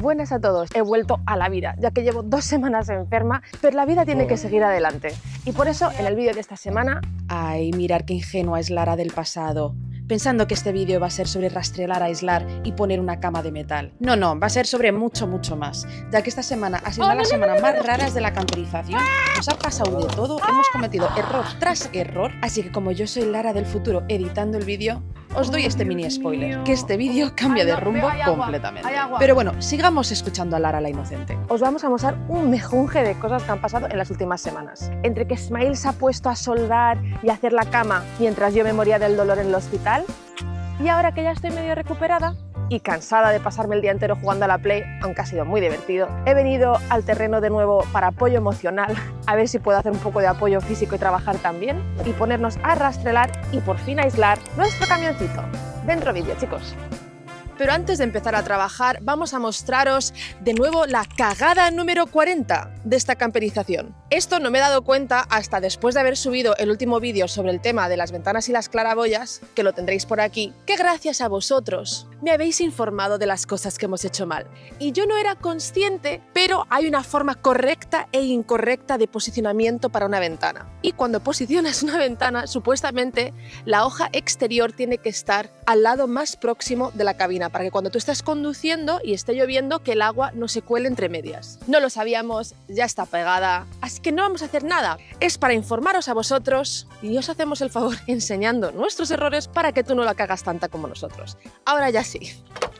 Buenas a todos, he vuelto a la vida, ya que llevo 2 semanas enferma, pero la vida tiene que seguir adelante. Y por eso, en el vídeo de esta semana... Ay, mirar qué ingenua es Lara del pasado, pensando que este vídeo va a ser sobre rastrear, aislar y poner una cama de metal. No, va a ser sobre mucho más, ya que esta semana ha sido una de las semanas más raras de la camperización. Nos ha pasado de todo, hemos cometido error tras error, así que como yo soy Lara del futuro editando el vídeo, os doy este mini spoiler, que este vídeo cambia de rumbo completamente. Pero bueno, sigamos escuchando a Lara la inocente. Os vamos a mostrar un mejunje de cosas que han pasado en las últimas semanas. Entre que Ismael se ha puesto a soldar y a hacer la cama mientras yo me moría del dolor en el hospital, y ahora que ya estoy medio recuperada y cansada de pasarme el día entero jugando a la Play, aunque ha sido muy divertido, he venido al terreno de nuevo para apoyo emocional, a ver si puedo hacer un poco de apoyo físico y trabajar también, y ponernos a rastrear y por fin aislar nuestro camioncito. Dentro vídeo, chicos. Pero antes de empezar a trabajar, vamos a mostraros de nuevo la cagada número 40 de esta camperización. Esto no me he dado cuenta hasta después de haber subido el último vídeo sobre el tema de las ventanas y las claraboyas, que lo tendréis por aquí, que gracias a vosotros me habéis informado de las cosas que hemos hecho mal. Y yo no era consciente, pero hay una forma correcta e incorrecta de posicionamiento para una ventana. Y cuando posicionas una ventana, supuestamente la hoja exterior tiene que estar al lado más próximo de la cabina, para que cuando tú estés conduciendo y esté lloviendo, que el agua no se cuele entre medias. No lo sabíamos, ya está pegada, así que no vamos a hacer nada. Es para informaros a vosotros y os hacemos el favor enseñando nuestros errores para que tú no la cagas tanta como nosotros. Ahora ya sí.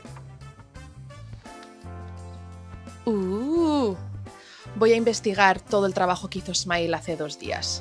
Voy a investigar todo el trabajo que hizo Ismael hace 2 días.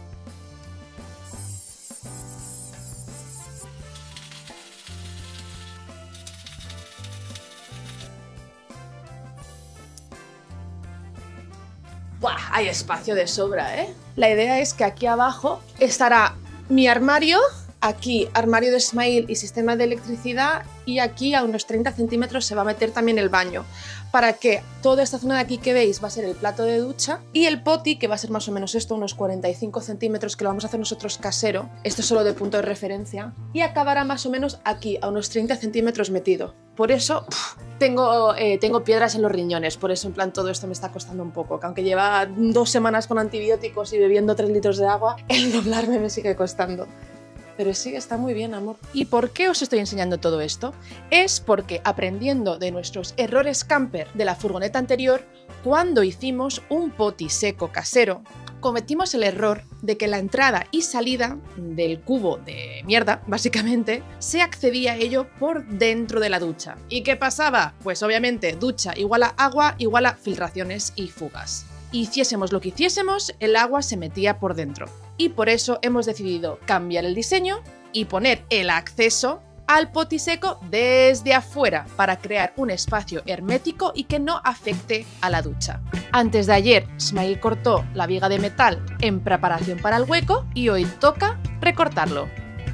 ¡Buah! Hay espacio de sobra, ¿eh? La idea es que aquí abajo estará mi armario, aquí armario de Ismael y sistema de electricidad, y aquí a unos 30 centímetros se va a meter también el baño, para que toda esta zona de aquí que veis va a ser el plato de ducha, y el poti, que va a ser más o menos esto, unos 45 centímetros, que lo vamos a hacer nosotros casero, esto es solo de punto de referencia, y acabará más o menos aquí, a unos 30 centímetros metido. Por eso tengo piedras en los riñones, por eso en plan todo esto me está costando un poco, que aunque lleva 2 semanas con antibióticos y bebiendo 3 litros de agua, el doblarme me sigue costando. Pero sí, está muy bien, amor. ¿Y por qué os estoy enseñando todo esto? Es porque, aprendiendo de nuestros errores camper de la furgoneta anterior, cuando hicimos un poti seco casero, cometimos el error de que la entrada y salida del cubo de mierda, básicamente, se accedía a ello por dentro de la ducha. ¿Y qué pasaba? Pues obviamente ducha igual a agua igual a filtraciones y fugas. Hiciésemos lo que hiciésemos, el agua se metía por dentro. Y por eso hemos decidido cambiar el diseño y poner el acceso al poti seco desde afuera para crear un espacio hermético y que no afecte a la ducha. Antes de ayer, Ismael cortó la viga de metal en preparación para el hueco y hoy toca recortarlo.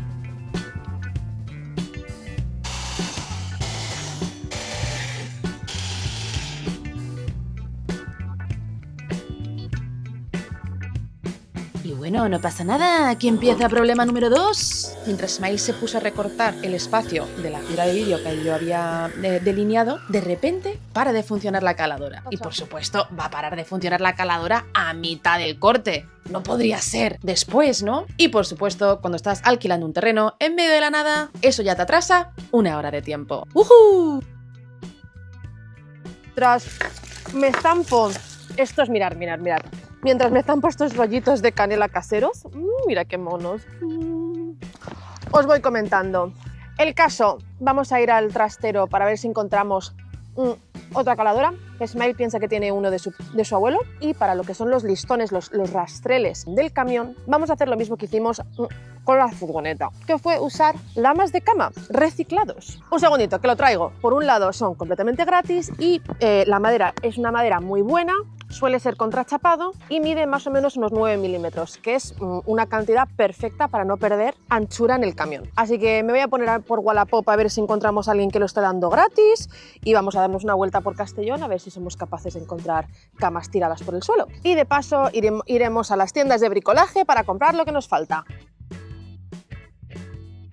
Y bueno, no pasa nada, aquí empieza problema número 2. Mientras Ismael se puso a recortar el espacio de la fibra de vídeo que yo había delineado, de repente para de funcionar la caladora. Y por supuesto va a parar de funcionar la caladora a mitad del corte. No podría ser después, ¿no? Y por supuesto, cuando estás alquilando un terreno en medio de la nada, eso ya te atrasa 1 hora de tiempo. ¡Uhú! Me zampo estos, mirad. Mientras me zampo estos rollitos de canela caseros, mira qué monos. Os voy comentando. El caso, vamos a ir al trastero para ver si encontramos otra caladora. Ismael piensa que tiene uno de su abuelo, y para lo que son los listones, los rastreles del camión, vamos a hacer lo mismo que hicimos con la furgoneta, que fue usar lamas de cama reciclados. Un segundito, que lo traigo. Por un lado son completamente gratis y la madera es una madera muy buena, suele ser contrachapado y mide más o menos unos 9 milímetros, que es una cantidad perfecta para no perder anchura en el camión. Así que me voy a poner por Wallapop a ver si encontramos a alguien que lo esté dando gratis y vamos a darnos una vuelta por Castellón a ver si somos capaces de encontrar camas tiradas por el suelo. Y de paso iremos a las tiendas de bricolaje para comprar lo que nos falta.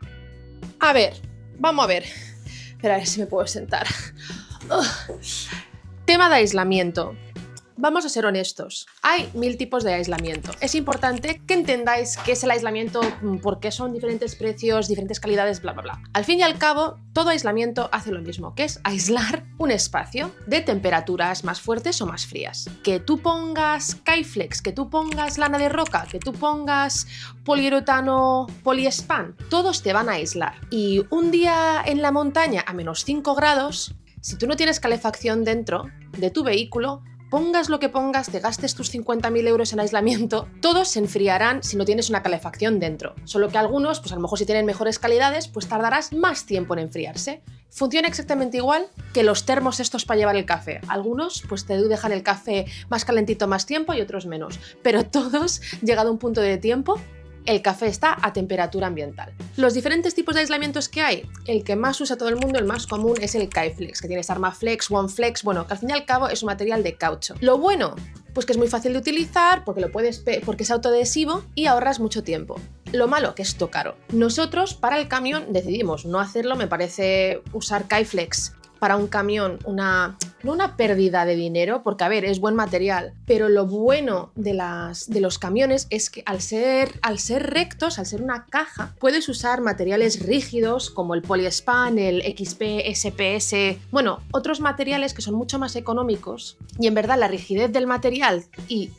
A ver, vamos a ver. Espera, a ver si me puedo sentar. Tema de aislamiento. Vamos a ser honestos, hay 1000 tipos de aislamiento. Es importante que entendáis qué es el aislamiento, por qué son diferentes precios, diferentes calidades, bla, bla, bla. Al fin y al cabo, todo aislamiento hace lo mismo, que es aislar un espacio de temperaturas más fuertes o más frías. Que tú pongas Kyflex, que tú pongas lana de roca, que tú pongas poliuretano, poliespan, todos te van a aislar. Y un día en la montaña a -5 grados, si tú no tienes calefacción dentro de tu vehículo, pongas lo que pongas, te gastes tus 50.000 euros en aislamiento, todos se enfriarán si no tienes una calefacción dentro. Solo que algunos, pues a lo mejor si tienen mejores calidades, pues tardarás más tiempo en enfriarse. Funciona exactamente igual que los termos estos para llevar el café. Algunos pues te dejan el café más calentito más tiempo y otros menos. Pero todos, llegado a un punto de tiempo, el café está a temperatura ambiental. Los diferentes tipos de aislamientos que hay, el que más usa todo el mundo, el más común, es el Kyflex, que tienes Armaflex, OneFlex, bueno, que al fin y al cabo es un material de caucho. Lo bueno, pues que es muy fácil de utilizar, porque es autoadhesivo y ahorras mucho tiempo. Lo malo, que es esto caro. Nosotros, para el camión, decidimos no hacerlo, me parece usar Kyflex para un camión no una pérdida de dinero, porque a ver, es buen material, pero lo bueno de los camiones es que al ser rectos, al ser una caja, puedes usar materiales rígidos como el poliespan, el XP, SPS, bueno, otros materiales que son mucho más económicos, y en verdad la rigidez del material y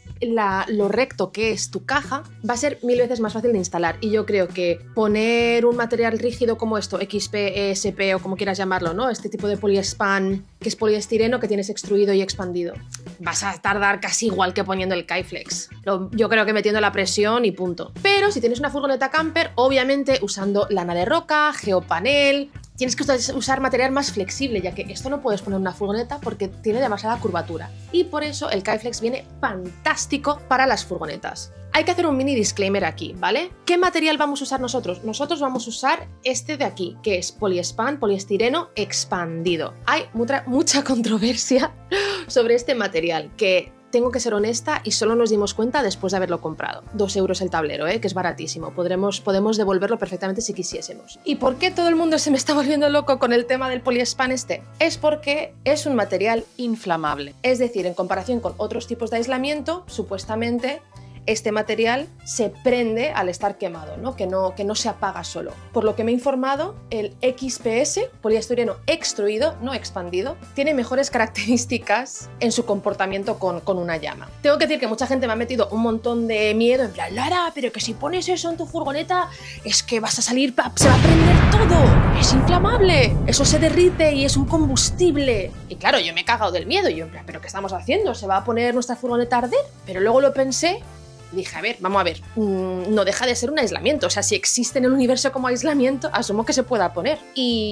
lo recto que es tu caja va a ser 1000 veces más fácil de instalar. Y yo creo que poner un material rígido como esto, XP, ESP o como quieras llamarlo, ¿no? Este tipo de poliespan, que es poliestireno que tienes extruido y expandido, vas a tardar casi igual que poniendo el Kyflex. Yo creo que metiendo la presión y punto. Pero si tienes una furgoneta camper, obviamente usando lana de roca, geopanel, tienes que usar material más flexible, ya que esto no puedes poner en una furgoneta porque tiene demasiada curvatura. Y por eso el Kyflex viene fantástico para las furgonetas. Hay que hacer un mini disclaimer aquí, ¿vale? ¿Qué material vamos a usar nosotros? Nosotros vamos a usar este de aquí, que es poliespan, poliestireno expandido. Hay mucha controversia sobre este material, que tengo que ser honesta y solo nos dimos cuenta después de haberlo comprado. 2 euros el tablero, que es baratísimo. Podemos devolverlo perfectamente si quisiésemos. ¿Y por qué todo el mundo se me está volviendo loco con el tema del poliespan este? Es porque es un material inflamable. Es decir, en comparación con otros tipos de aislamiento, supuestamente este material se prende al estar quemado, ¿no? Que no se apaga solo. Por lo que me he informado, el XPS, poliestireno extruido, no expandido, tiene mejores características en su comportamiento con una llama. Tengo que decir que mucha gente me ha metido un montón de miedo, en plan, Lara, pero que si pones eso en tu furgoneta es que vas a salir, se va a prender todo, es inflamable, eso se derrite y es un combustible. Y claro, yo me he cagado del miedo, yo en plan, ¿pero qué estamos haciendo? ¿Se va a poner nuestra furgoneta a arder? Pero luego lo pensé. Dije, a ver, vamos a ver, no deja de ser un aislamiento, o sea, si existe en el universo como aislamiento, asumo que se pueda poner.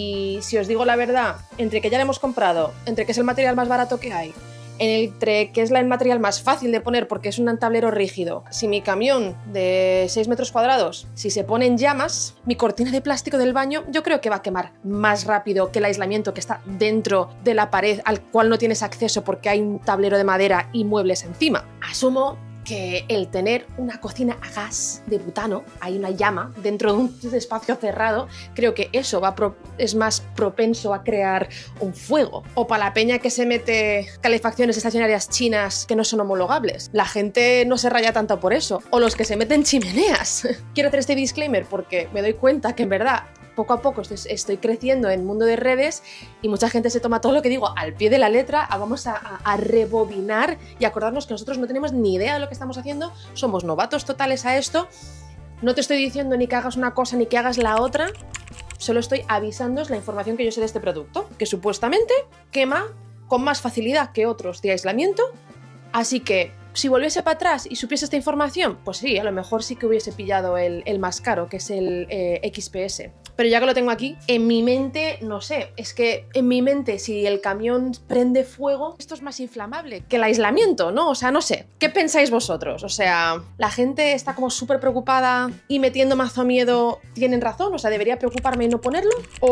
Y si os digo la verdad, entre que ya lo hemos comprado, entre que es el material más barato que hay, entre que es el material más fácil de poner porque es un tablero rígido, si mi camión de 6 metros cuadrados, si se pone en llamas, mi cortina de plástico del baño yo creo que va a quemar más rápido que el aislamiento que está dentro de la pared al cual no tienes acceso porque hay un tablero de madera y muebles encima. Asumo que el tener una cocina a gas de butano, hay una llama dentro de un espacio cerrado, creo que eso es más propenso a crear un fuego. O para la peña que se mete calefacciones estacionarias chinas que no son homologables. La gente no se raya tanto por eso. O los que se meten chimeneas. Quiero hacer este disclaimer porque me doy cuenta que en verdad poco a poco estoy creciendo en el mundo de redes y mucha gente se toma todo lo que digo al pie de la letra. Vamos a rebobinar y acordarnos que nosotros no tenemos ni idea de lo que estamos haciendo, somos novatos totales a esto. No te estoy diciendo ni que hagas una cosa ni que hagas la otra, solo estoy avisándoos la información que yo sé de este producto, que supuestamente quema con más facilidad que otros de aislamiento. Así que si volviese para atrás y supiese esta información, pues sí, a lo mejor sí que hubiese pillado el más caro, que es el XPS. Pero ya que lo tengo aquí, en mi mente, no sé, es que en mi mente si el camión prende fuego, esto es más inflamable que el aislamiento, ¿no? O sea, no sé. ¿Qué pensáis vosotros? O sea, la gente está como súper preocupada y metiendo mazo miedo, ¿tienen razón? O sea, ¿debería preocuparme y no ponerlo?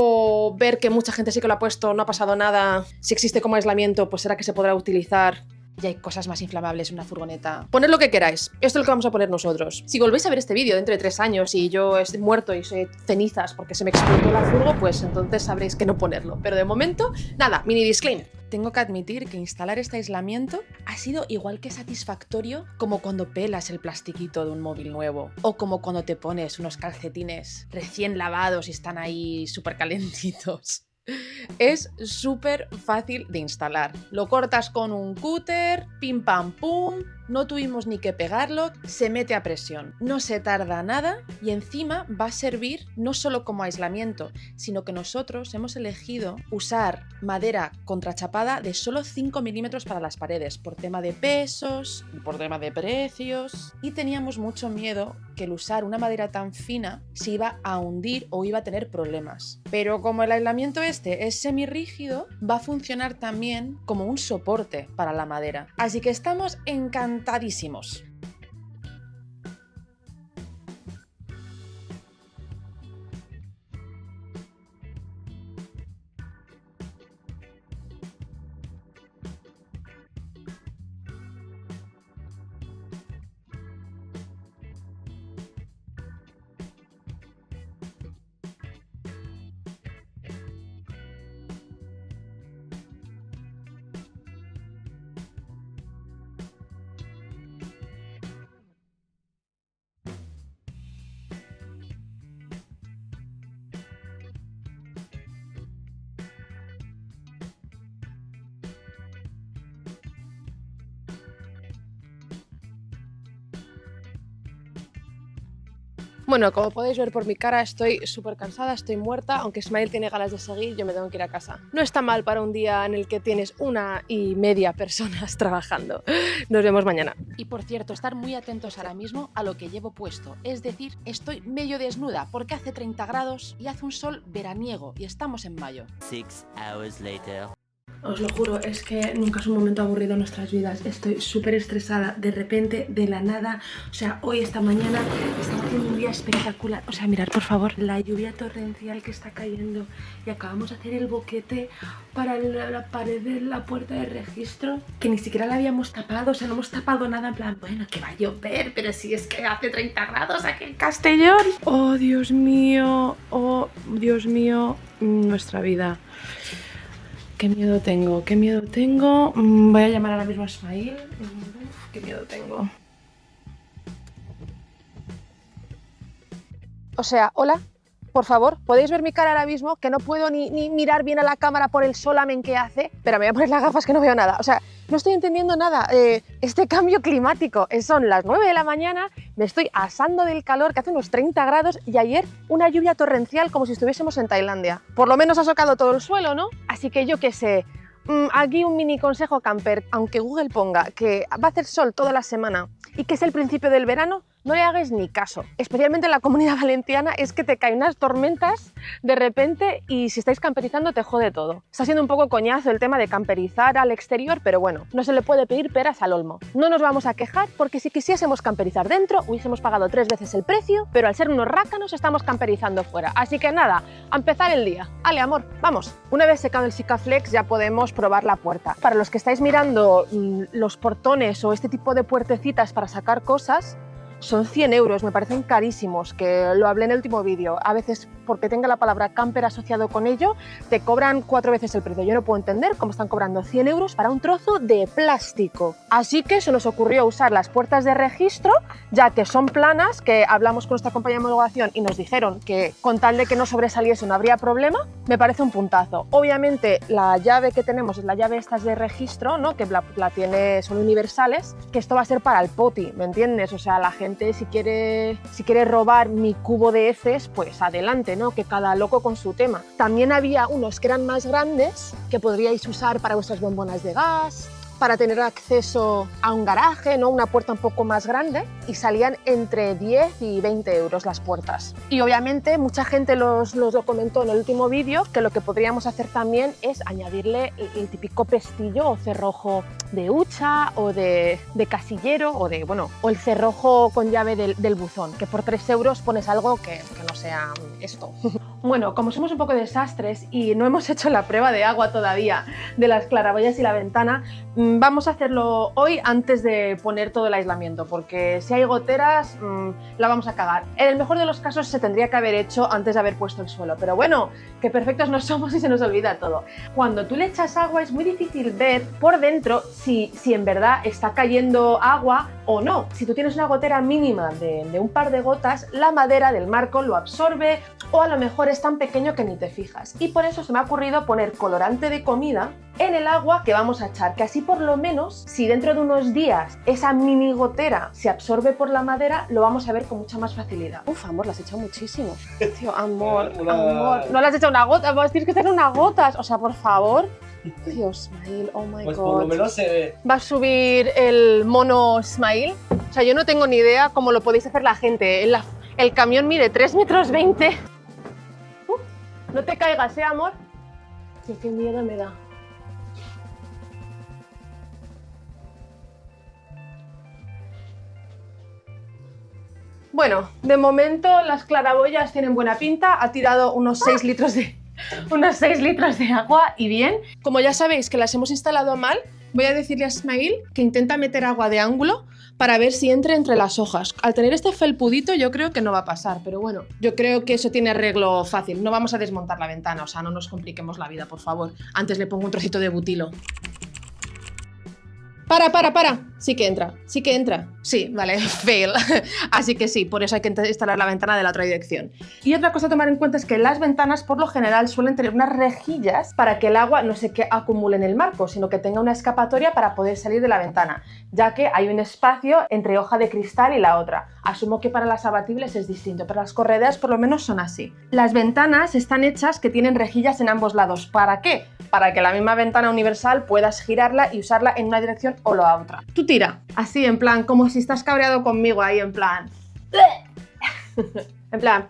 ¿O ver que mucha gente sí que lo ha puesto, no ha pasado nada, si existe como aislamiento, pues será que se podrá utilizar Y hay cosas más inflamables en una furgoneta. Poned lo que queráis, esto es lo que vamos a poner nosotros. Si volvéis a ver este vídeo dentro de 3 años y yo estoy muerto y soy cenizas porque se me explotó la furgo, pues entonces sabréis que no ponerlo. Pero de momento, nada, mini disclaimer. Tengo que admitir que instalar este aislamiento ha sido igual que satisfactorio como cuando pelas el plastiquito de un móvil nuevo o como cuando te pones unos calcetines recién lavados y están ahí súper calentitos. Es súper fácil de instalar. Lo cortas con un cúter, pim pam pum, no tuvimos ni que pegarlo, se mete a presión. No se tarda nada y encima va a servir no solo como aislamiento, sino que nosotros hemos elegido usar madera contrachapada de solo 5 milímetros para las paredes, por tema de pesos y por tema de precios. Y teníamos mucho miedo que el usar una madera tan fina se iba a hundir o iba a tener problemas. Pero como el aislamiento este es semirrígido, va a funcionar también como un soporte para la madera. Así que estamos encantadísimos. Bueno, como podéis ver por mi cara, estoy súper cansada, estoy muerta, aunque Ismael tiene ganas de seguir, yo me tengo que ir a casa. No está mal para un día en el que tienes 1,5 personas trabajando. Nos vemos mañana. Y por cierto, estar muy atentos ahora mismo a lo que llevo puesto. Es decir, estoy medio desnuda porque hace 30 grados y hace un sol veraniego y estamos en mayo. 6 hours later. Os lo juro, es que nunca es un momento aburrido en nuestras vidas. Estoy súper estresada, de repente, de la nada. O sea, hoy, esta mañana, estaba haciendo un día espectacular. O sea, mirad, por favor, la lluvia torrencial que está cayendo. Y acabamos de hacer el boquete para la pared de la puerta de registro, que ni siquiera la habíamos tapado. O sea, no hemos tapado nada, en plan, bueno, que va a llover, pero si es que hace 30 grados aquí en Castellón. Oh, Dios mío, nuestra vida. Qué miedo tengo, qué miedo tengo. Voy a llamar ahora mismo a Ismael. Uf, qué miedo tengo. O sea, hola, por favor, ¿podéis ver mi cara ahora mismo? Que no puedo ni mirar bien a la cámara por el solamen que hace. Pero me voy a poner las gafas que no veo nada. O sea, no estoy entendiendo nada. Este cambio climático. Son las 9 de la mañana, me estoy asando del calor, que hace unos 30 grados, y ayer una lluvia torrencial como si estuviésemos en Tailandia. Por lo menos ha socado todo el suelo, ¿no? Así que yo qué sé. Aquí un mini consejo camper. Aunque Google ponga que va a hacer sol toda la semana y que es el principio del verano, no le hagáis ni caso. Especialmente en la Comunidad Valenciana es que te caen unas tormentas de repente y si estáis camperizando te jode todo. Está siendo un poco coñazo el tema de camperizar al exterior, pero bueno, no se le puede pedir peras al olmo. No nos vamos a quejar porque si quisiésemos camperizar dentro hubiésemos pagado 3 veces el precio, pero al ser unos rácanos estamos camperizando fuera. Así que nada, a empezar el día. Ale, amor, vamos. Una vez secado el Sikaflex ya podemos probar la puerta. Para los que estáis mirando los portones o este tipo de puertecitas para sacar cosas, son 100 euros, me parecen carísimos, que lo hablé en el último vídeo. A veces, porque tenga la palabra camper asociado con ello, te cobran 4 veces el precio. Yo no puedo entender cómo están cobrando 100 euros para un trozo de plástico. Así que se nos ocurrió usar las puertas de registro, ya que son planas, que hablamos con nuestra compañía de homologación y nos dijeron que con tal de que no sobresaliese no habría problema. Me parece un puntazo. Obviamente la llave que tenemos es la llave estas de registro, ¿no? Que la tiene, son universales, que esto va a ser para el poti, ¿me entiendes? O sea, la gente si quiere robar mi cubo de heces, pues adelante, ¿no? Que cada loco con su tema. También había unos que eran más grandes, que podríais usar para vuestras bombonas de gas, para tener acceso a un garaje, ¿no? Una puerta un poco más grande, y salían entre 10 y 20 euros las puertas. Y obviamente mucha gente lo comentó en el último vídeo, que lo que podríamos hacer también es añadirle el típico pestillo o cerrojo de hucha o de casillero o el cerrojo con llave del buzón, que por 3 euros pones algo que no sea esto. Bueno, como somos un poco desastres y no hemos hecho la prueba de agua todavía de las claraboyas y la ventana, vamos a hacerlo hoy antes de poner todo el aislamiento, porque si hay goteras la vamos a cagar. En el mejor de los casos se tendría que haber hecho antes de haber puesto el suelo, pero bueno, que perfectos no somos y se nos olvida todo. Cuando tú le echas agua es muy difícil ver por dentro si en verdad está cayendo agua o no. Si tú tienes una gotera mínima de un par de gotas, la madera del marco lo absorbe, o a lo mejor es tan pequeño que ni te fijas. Y por eso se me ha ocurrido poner colorante de comida en el agua que vamos a echar, que así por lo menos, si dentro de unos días esa mini gotera se absorbe por la madera, lo vamos a ver con mucha más facilidad. Uf, amor, la has echado muchísimo. Tío, amor, amor. No le has echado una gota, tienes que echar unas gotas. O sea, por favor. Dios, Ismail, oh my pues god. por lo menos se ve. Va a subir el mono Ismail. O sea, yo no tengo ni idea cómo lo podéis hacer la gente. El camión mide 3,20 metros. No te caigas, amor. Tío, qué miedo me da. Bueno, de momento las claraboyas tienen buena pinta. Ha tirado unos 6 litros de agua y bien. Como ya sabéis que las hemos instalado mal, voy a decirle a Ismail que intenta meter agua de ángulo para ver si entra entre las hojas. Al tener este felpudito yo creo que no va a pasar, pero bueno, yo creo que eso tiene arreglo fácil. No vamos a desmontar la ventana, o sea, no nos compliquemos la vida, por favor. Antes le pongo un trocito de butilo. ¡Para! Sí que entra, sí que entra. Sí, vale, fail. Así que sí, por eso hay que instalar la ventana de la otra dirección. Y otra cosa a tomar en cuenta es que las ventanas por lo general suelen tener unas rejillas para que el agua no se acumule en el marco, sino que tenga una escapatoria para poder salir de la ventana, ya que hay un espacio entre hoja de cristal y la otra. Asumo que para las abatibles es distinto, pero las correderas por lo menos son así. Las ventanas están hechas que tienen rejillas en ambos lados. ¿Para qué? Para que la misma ventana universal puedas girarla y usarla en una dirección o la otra. Tú tira, así en plan, como si estás cabreado conmigo ahí, en plan... en plan...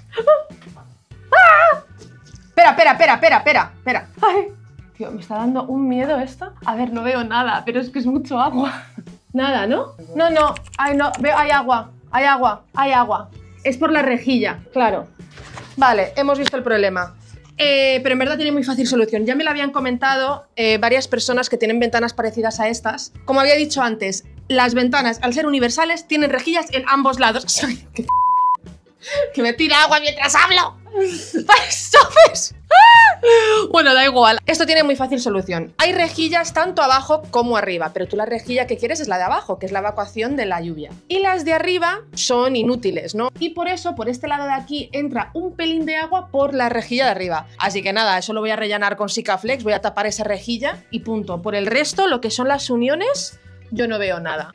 Espera. Ay, tío, me está dando un miedo esto. A ver, no veo nada, pero es que es mucho agua. Nada, ¿no? No. Ay, no, veo, hay agua. Es por la rejilla, claro. Vale, hemos visto el problema. Pero en verdad tiene muy fácil solución. Ya me lo habían comentado varias personas que tienen ventanas parecidas a estas. Como había dicho antes, las ventanas, al ser universales, tienen rejillas en ambos lados. Que me tira agua mientras hablo. ¿Sabes? Bueno, da igual. Esto tiene muy fácil solución. Hay rejillas tanto abajo como arriba, pero tú la rejilla que quieres es la de abajo, que es la evacuación de la lluvia. Y las de arriba son inútiles, ¿no? Y por eso, por este lado de aquí, entra un pelín de agua por la rejilla de arriba. Así que nada, eso lo voy a rellenar con Sikaflex, voy a tapar esa rejilla y punto. Por el resto, lo que son las uniones, yo no veo nada.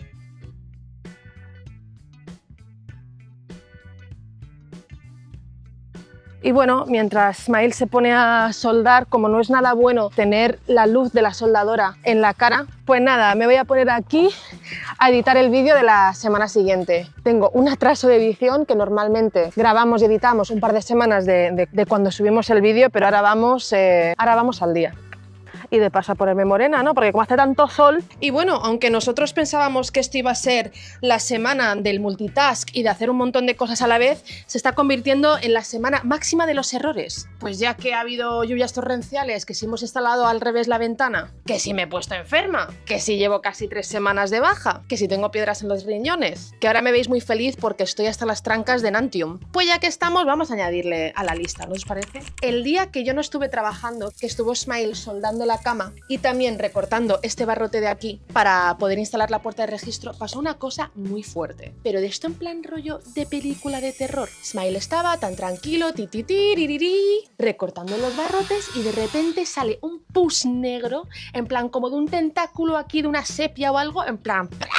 Y bueno, mientras Ismail se pone a soldar, como no es nada bueno tener la luz de la soldadora en la cara, pues nada, me voy a poner aquí a editar el vídeo de la semana siguiente. Tengo un atraso de edición que normalmente grabamos y editamos un par de semanas de cuando subimos el vídeo, pero ahora vamos al día. Y de paso a ponerme morena, ¿no? Porque como hace tanto sol... Y bueno, aunque nosotros pensábamos que esto iba a ser la semana del multitask y de hacer un montón de cosas a la vez, se está convirtiendo en la semana máxima de los errores. Pues ya que ha habido lluvias torrenciales, que si hemos instalado al revés la ventana, que si me he puesto enferma, que si llevo casi 3 semanas de baja, que si tengo piedras en los riñones, que ahora me veis muy feliz porque estoy hasta las trancas de Nantium. Pues ya que estamos, vamos a añadirle a la lista, ¿no os parece? El día que yo no estuve trabajando, que estuvo Ismail soldando la cama y también recortando este barrote de aquí para poder instalar la puerta de registro, pasó una cosa muy fuerte. Pero de esto en plan rollo de película de terror. Ismail estaba tan tranquilo, recortando los barrotes y de repente sale un pus negro, en plan como de un tentáculo aquí, de una sepia o algo, en plan... ¡plá!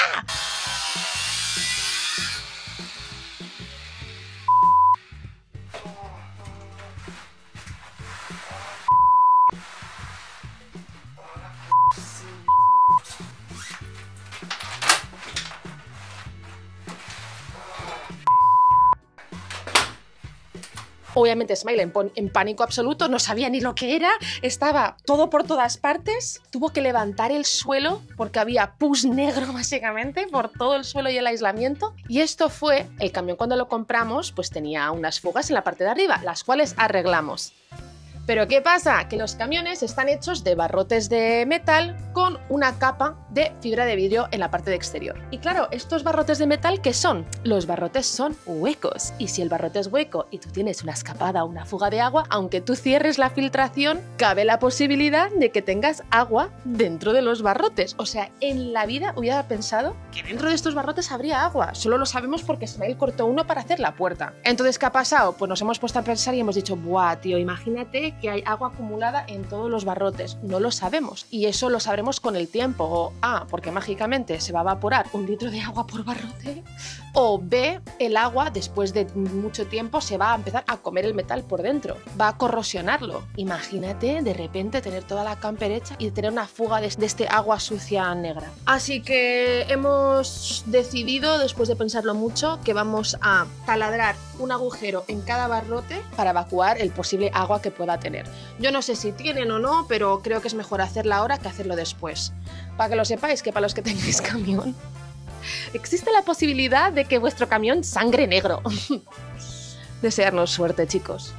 Obviamente Smile en pánico absoluto, no sabía ni lo que era, estaba todo por todas partes, tuvo que levantar el suelo porque había pus negro básicamente por todo el suelo y el aislamiento. Y esto fue, el camión cuando lo compramos pues tenía unas fugas en la parte de arriba, las cuales arreglamos. Pero ¿qué pasa? Que los camiones están hechos de barrotes de metal con una capa de fibra de vidrio en la parte de exterior. Y claro, estos barrotes de metal, ¿qué son? Los barrotes son huecos. Y si el barrote es hueco y tú tienes una escapada o una fuga de agua, aunque tú cierres la filtración, cabe la posibilidad de que tengas agua dentro de los barrotes. O sea, en la vida hubiera pensado que dentro de estos barrotes habría agua. Solo lo sabemos porque Smile cortó uno para hacer la puerta. Entonces, ¿qué ha pasado? Pues nos hemos puesto a pensar y hemos dicho, buah, tío, imagínate que hay agua acumulada en todos los barrotes. No lo sabemos y eso lo sabremos con el tiempo. O A, porque mágicamente se va a evaporar 1 litro de agua por barrote, o B, el agua después de mucho tiempo se va a empezar a comer el metal por dentro, va a corrosionarlo. Imagínate de repente tener toda la camper hecha y tener una fuga de este agua sucia negra. Así que hemos decidido, después de pensarlo mucho, que vamos a taladrar un agujero en cada barrote para evacuar el posible agua que pueda tener. Yo no sé si tienen o no, pero creo que es mejor hacerla ahora que hacerlo después. Para que lo sepáis, que para los que tengáis camión, existe la posibilidad de que vuestro camión sangre negro. Desearnos suerte, chicos.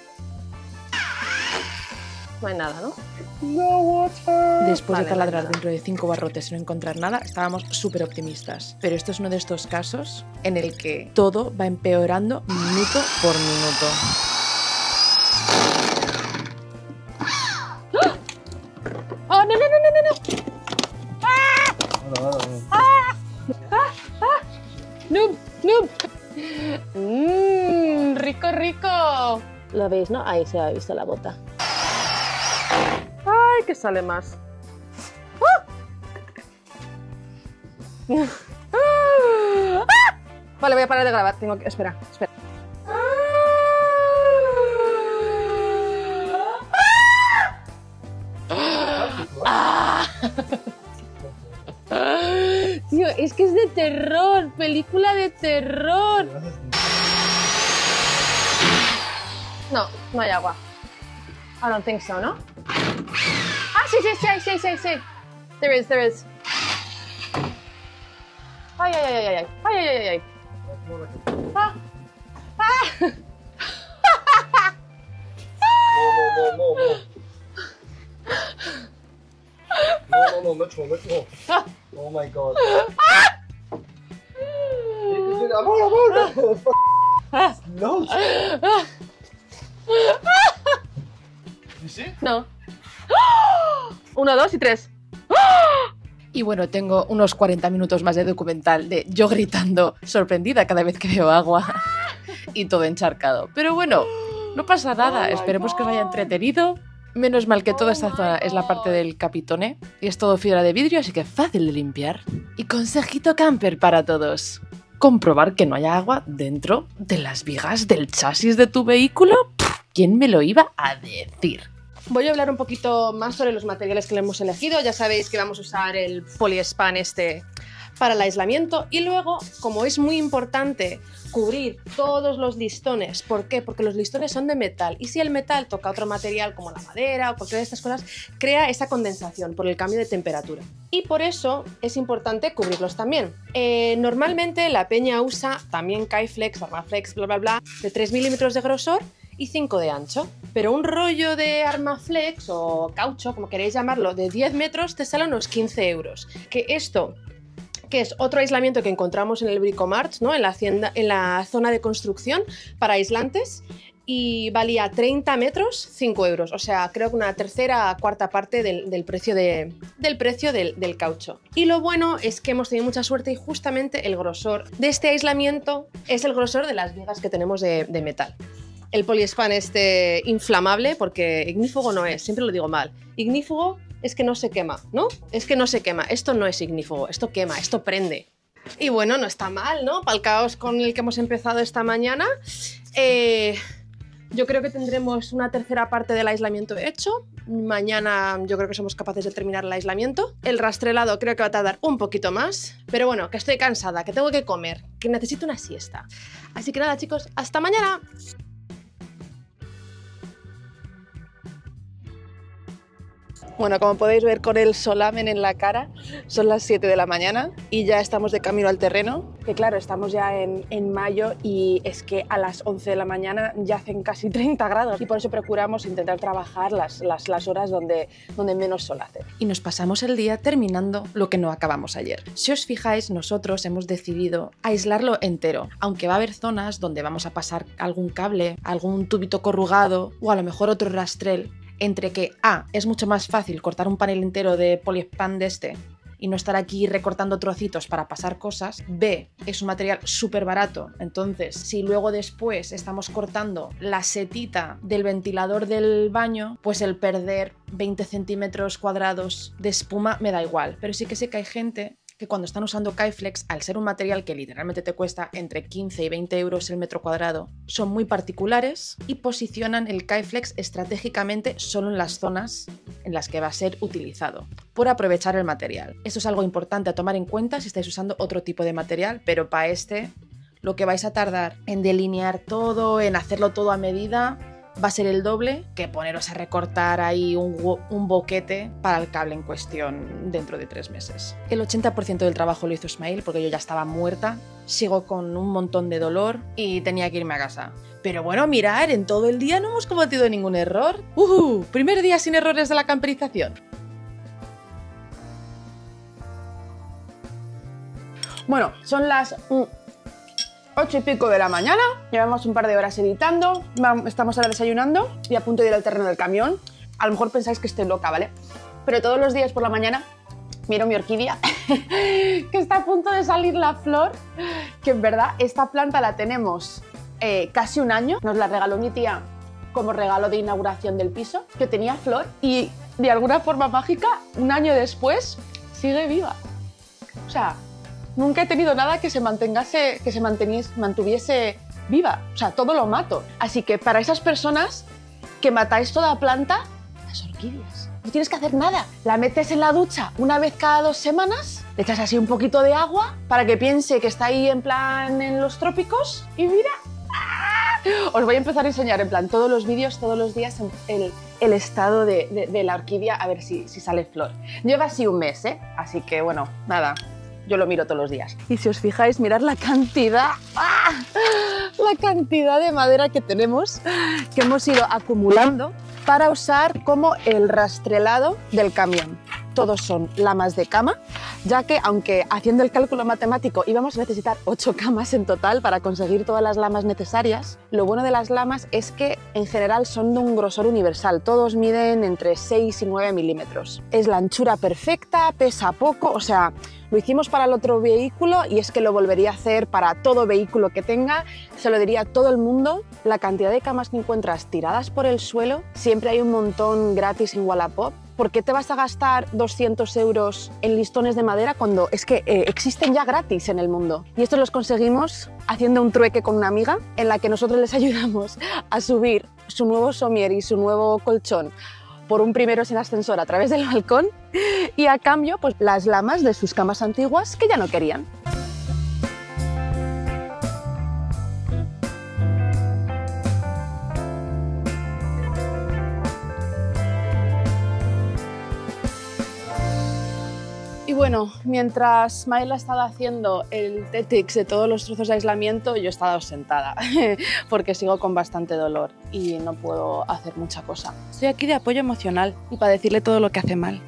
No hay nada, ¿no? No water. Después Vale, de taladrar vale. dentro de 5 barrotes y no encontrar nada, estábamos súper optimistas. Pero esto es uno de estos casos en el que todo va empeorando minuto por minuto. ¡Oh, no, no, no, no, no! ¡Noob! ¡Noob! ¡Rico, rico! ¿Lo veis, no? Ahí se ha visto la bota. ¡Ay, que sale más! Vale, voy a parar de grabar. Tengo que... Espera. Tío, es que es de terror, película de terror. No, no hay agua. I don't think so, ¿no? Ah, sí. There is. Ay. Ah. No, much more. Oh my god. No. You see? No. 1, 2 y 3. Y bueno, tengo unos 40 minutos más de documental de yo gritando sorprendida cada vez que veo agua y todo encharcado. Pero bueno, no pasa nada. Esperemos que os haya entretenido. Menos mal que toda esta zona es la parte del Capitone y es todo fibra de vidrio, así que fácil de limpiar. Y consejito camper para todos. Comprobar que no haya agua dentro de las vigas del chasis de tu vehículo. ¿Quién me lo iba a decir? Voy a hablar un poquito más sobre los materiales que le hemos elegido. Ya sabéis que vamos a usar el poliespan para el aislamiento. Y luego, como es muy importante cubrir todos los listones. ¿Por qué? Porque los listones son de metal. Y si el metal toca otro material como la madera o cualquiera de estas cosas, crea esa condensación por el cambio de temperatura. Y por eso es importante cubrirlos también. Normalmente la peña usa también Kaiflex, Armaflex, bla bla bla, de 3 milímetros de grosor y 5 de ancho. Pero un rollo de Armaflex o caucho, como queréis llamarlo, de 10 metros te sale unos 15 euros. Que esto, que es otro aislamiento que encontramos en el Bricomart, ¿no? En la zona de construcción para aislantes, y valía 30 metros, 5 euros. O sea, creo que una tercera, cuarta parte del precio del caucho. Y lo bueno es que hemos tenido mucha suerte y justamente el grosor de este aislamiento es el grosor de las vigas que tenemos de metal. El poliespan inflamable, porque ignífugo no es, siempre lo digo mal. Ignífugo es que no se quema, ¿no? Es que no se quema. Esto no es ignífugo, esto quema, esto prende. Y bueno, no está mal, ¿no? Para el caos con el que hemos empezado esta mañana. Yo creo que tendremos una tercera parte del aislamiento hecho. Mañana yo creo que somos capaces de terminar el aislamiento. El rastrelado creo que va a tardar un poquito más. Pero bueno, que estoy cansada, que tengo que comer, que necesito una siesta. Así que nada, chicos, hasta mañana. Bueno, como podéis ver con el solamen en la cara, son las 7 de la mañana y ya estamos de camino al terreno. Que claro, estamos ya en mayo y es que a las 11 de la mañana ya hacen casi 30 grados y por eso procuramos intentar trabajar las horas donde menos sol hace. Y nos pasamos el día terminando lo que no acabamos ayer. Si os fijáis, nosotros hemos decidido aislarlo entero, aunque va a haber zonas donde vamos a pasar algún cable, algún tubito corrugado o a lo mejor otro rastrel. Entre que A, es mucho más fácil cortar un panel entero de poliespan de este y no estar aquí recortando trocitos para pasar cosas. B, es un material súper barato, entonces si luego después estamos cortando la setita del ventilador del baño, pues el perder 20 centímetros cuadrados de espuma me da igual. Pero sí que sé que hay gente que cuando están usando Kaiflex, al ser un material que literalmente te cuesta entre 15 y 20 euros el metro cuadrado, son muy particulares y posicionan el Kaiflex estratégicamente solo en las zonas en las que va a ser utilizado, por aprovechar el material. Esto es algo importante a tomar en cuenta si estáis usando otro tipo de material, pero para este, lo que vais a tardar en delinear todo, en hacerlo todo a medida, va a ser el doble que poneros a recortar ahí un boquete para el cable en cuestión dentro de 3 meses. El 80% del trabajo lo hizo Ismail porque yo ya estaba muerta, sigo con un montón de dolor y tenía que irme a casa. Pero bueno, mirad, en todo el día no hemos cometido ningún error. Primer día sin errores de la camperización. Bueno, son las 8 y pico de la mañana, llevamos un par de horas editando, estamos ahora desayunando y a punto de ir al terreno del camión. A lo mejor pensáis que estoy loca, ¿vale? Pero todos los días por la mañana miro mi orquídea, que está a punto de salir la flor, que en verdad esta planta la tenemos casi un año, nos la regaló mi tía como regalo de inauguración del piso, que tenía flor y de alguna forma mágica, un año después, sigue viva. O sea, nunca he tenido nada que se mantuviese viva. O sea, todo lo mato. Así que para esas personas que matáis toda planta, las orquídeas. No tienes que hacer nada. La metes en la ducha una vez cada 2 semanas, le echas así un poquito de agua para que piense que está ahí en plan en los trópicos y mira. ¡Ah! Os voy a empezar a enseñar en plan todos los vídeos, todos los días el estado de la orquídea a ver si sale flor. Lleva así un mes, ¿eh? Así que bueno, nada. Yo lo miro todos los días. Y si os fijáis, mirad la cantidad, la cantidad de madera que tenemos, que hemos ido acumulando para usar como el rastrelado del camión. Todos son lamas de cama, ya que aunque haciendo el cálculo matemático íbamos a necesitar 8 camas en total para conseguir todas las lamas necesarias, lo bueno de las lamas es que en general son de un grosor universal, todos miden entre 6 y 9 milímetros. Es la anchura perfecta, pesa poco, o sea, lo hicimos para el otro vehículo y es que lo volvería a hacer para todo vehículo que tenga, se lo diría a todo el mundo. La cantidad de camas que encuentras tiradas por el suelo, siempre hay un montón gratis en Wallapop. ¿Por qué te vas a gastar 200 euros en listones de madera cuando es que existen ya gratis en el mundo? Y esto los conseguimos haciendo un trueque con una amiga en la que nosotros les ayudamos a subir su nuevo somier y su nuevo colchón por un primero sin ascensor a través del balcón y a cambio pues las lamas de sus camas antiguas que ya no querían. Y bueno, mientras Mael ha estado haciendo el Tetix de todos los trozos de aislamiento, yo he estado sentada porque sigo con bastante dolor y no puedo hacer mucha cosa. Estoy aquí de apoyo emocional y para decirle todo lo que hace mal.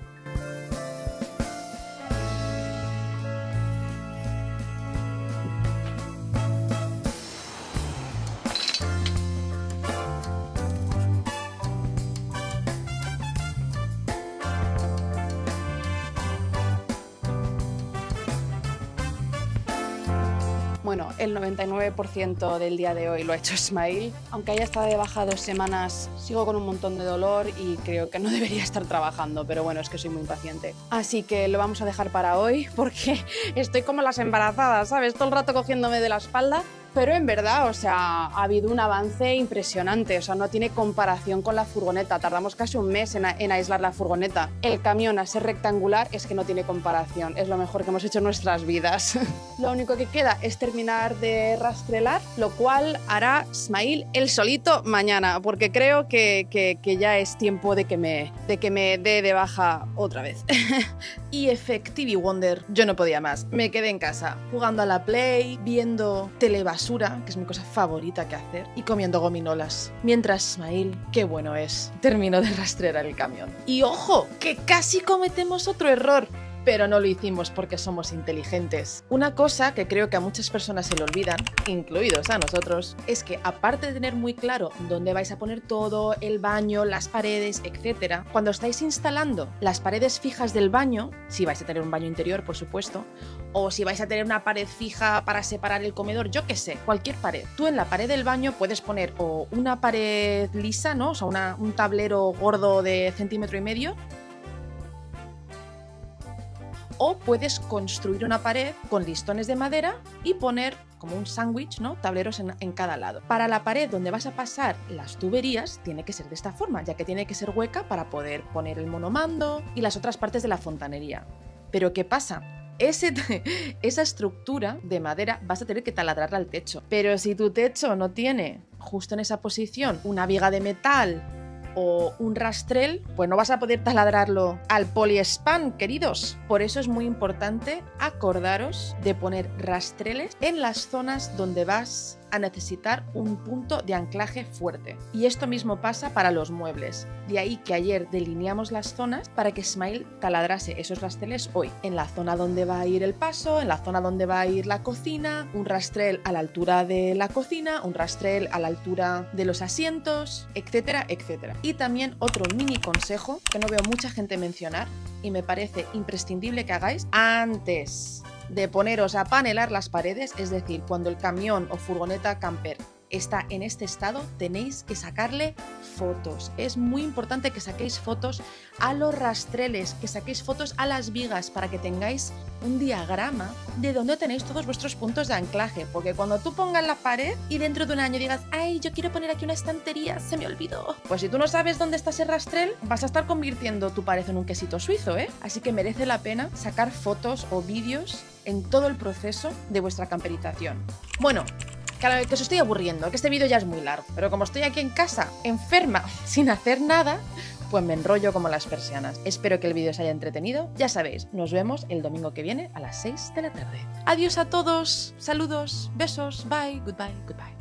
Bueno, el 99% del día de hoy lo ha hecho Ismail. Aunque haya estado de baja 2 semanas, sigo con un montón de dolor y creo que no debería estar trabajando, pero bueno, es que soy muy impaciente. Así que lo vamos a dejar para hoy porque estoy como las embarazadas, ¿sabes? Todo el rato cogiéndome de la espalda. Pero en verdad, o sea, ha habido un avance impresionante, o sea, no tiene comparación con la furgoneta. Tardamos casi un mes en aislar la furgoneta. El camión, a ser rectangular, es que no tiene comparación. Es lo mejor que hemos hecho en nuestras vidas. Lo único que queda es terminar de rastrelar, lo cual hará Smail él solito mañana, porque creo que ya es tiempo de que me dé de baja otra vez. Y Effective Wonder, yo no podía más. Me quedé en casa, jugando a la Play, viendo telebasura, que es mi cosa favorita que hacer, y comiendo gominolas. Mientras Smail, qué bueno es, terminó de rastrear el camión. Y ojo, que casi cometemos otro error. Pero no lo hicimos porque somos inteligentes. Una cosa que creo que a muchas personas se le olvidan, incluidos a nosotros, es que aparte de tener muy claro dónde vais a poner todo, el baño, las paredes, etc., cuando estáis instalando las paredes fijas del baño, si vais a tener un baño interior, por supuesto, o si vais a tener una pared fija para separar el comedor, yo qué sé, cualquier pared. Tú en la pared del baño puedes poner o una pared lisa, ¿no? O sea, un tablero gordo de 1,5 centímetros, o puedes construir una pared con listones de madera y poner como un sándwich, ¿no? Tableros en cada lado. Para la pared donde vas a pasar las tuberías tiene que ser de esta forma, ya que tiene que ser hueca para poder poner el monomando y las otras partes de la fontanería. Pero ¿qué pasa? Esa estructura de madera vas a tener que taladrarla al techo. Pero si tu techo no tiene justo en esa posición una viga de metal o un rastrel, pues no vas a poder taladrarlo al poliespan, queridos. Por eso es muy importante acordaros de poner rastreles en las zonas donde vas a necesitar un punto de anclaje fuerte. Y esto mismo pasa para los muebles. De ahí que ayer delineamos las zonas para que Smail taladrase esos rastreles hoy. En la zona donde va a ir el paso, en la zona donde va a ir la cocina, un rastrel a la altura de la cocina, un rastrel a la altura de los asientos, etcétera, etcétera. Y también otro mini consejo que no veo mucha gente mencionar y me parece imprescindible que hagáis antes de poneros a panelar las paredes, es decir, cuando el camión o furgoneta camper está en este estado, tenéis que sacarle fotos. Es muy importante que saquéis fotos a los rastreles, que saquéis fotos a las vigas para que tengáis un diagrama de dónde tenéis todos vuestros puntos de anclaje, porque cuando tú pongas la pared y dentro de un año digas, ay, yo quiero poner aquí una estantería, se me olvidó. Pues si tú no sabes dónde está ese rastrel, vas a estar convirtiendo tu pared en un quesito suizo, ¿eh? Así que merece la pena sacar fotos o vídeos en todo el proceso de vuestra camperización. Bueno, que os estoy aburriendo, que este vídeo ya es muy largo, pero como estoy aquí en casa, enferma, sin hacer nada, pues me enrollo como las persianas. Espero que el vídeo os haya entretenido. Ya sabéis, nos vemos el domingo que viene a las 6 de la tarde. Adiós a todos, saludos, besos, bye, goodbye, goodbye.